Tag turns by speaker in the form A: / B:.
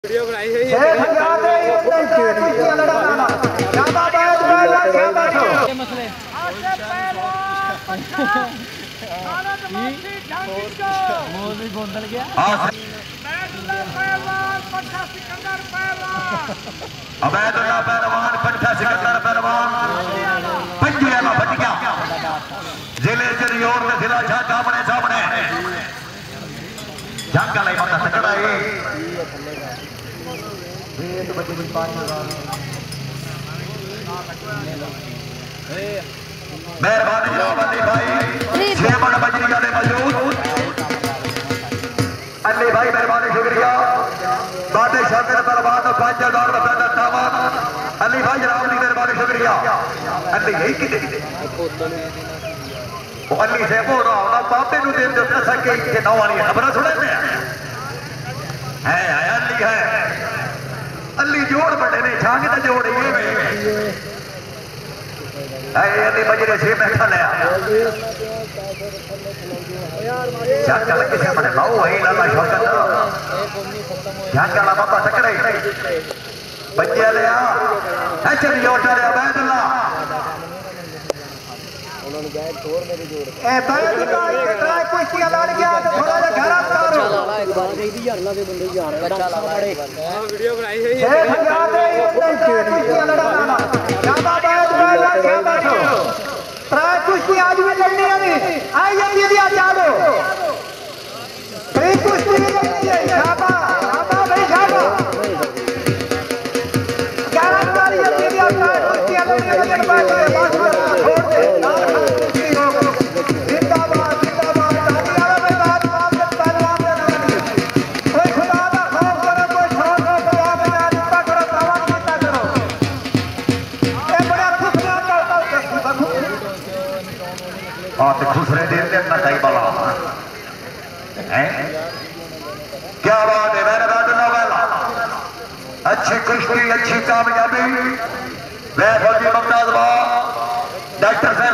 A: video बनाई है ये मसले मोदी गोंदल गया
B: अबैदुल्लाह पहलवान पट्टा सिकंदर पहलवान पंजे में फट गया जिले चरियोर में जिला झाका अपने सामने झाका नहीं पता तकड़ा है मेहरबानी जनाब अली भाई 6 मिनट बजरी वाले मौजूद अली भाई मेहरबानी शुक्रिया बादे शातिर पहलवान 5000 रुपए का सामान अली भाई जनाब की मेहरबानी शुक्रिया अली यही कि अली से बोल रहा हूं बाबे नु दे दो सके के नौ वाली खबर सुने में है अली है अली जोड़ बड़े ने छांग दा जोड़ ये अली बजरे से बैठा ले झाका लगे से बड़े बाऊ है लाला शौकत झाका ला बाबा तकड़े बच्चे ले आ चल योटा रे अबैदुल्लाह उन्होंने गए तोड़ मेरी जोड़ ए अबैदुल्लाह के ट्राई कुश्ती लड़ गया तो थोड़ा सा घर उतारो चला एक बार कही दी यार के बंदे जान अच्छा ला बड़े
A: वीडियो बनाई है ये
C: ट्राई कुश्ती आज भी लड़नी है आई जल्दी जल्दी आ जाओ फ्री कुश्ती लड़नी है शाबाश शाबाश भाई शाबाश 11 बार जल्दी जल्दी आ ट्राई कुश्ती लड़नी है बस छोड़ दे जिंदाबाद जिंदाबाद ताली वाला में बात पहलवान ने कोई खुदा का खौफ करो कोई शौक हो पहलवान ने चिंता करो पहलवान चिंता करो ए बड़ा खुशना करता
B: और दूसरे दिन देखना चाहिए बाला हैं क्या बात है मेरे अबैदुल्लाह अच्छी कुश्ती अच्छी कामयाबी मैं फौजी मुमताज डॉक्टर साहब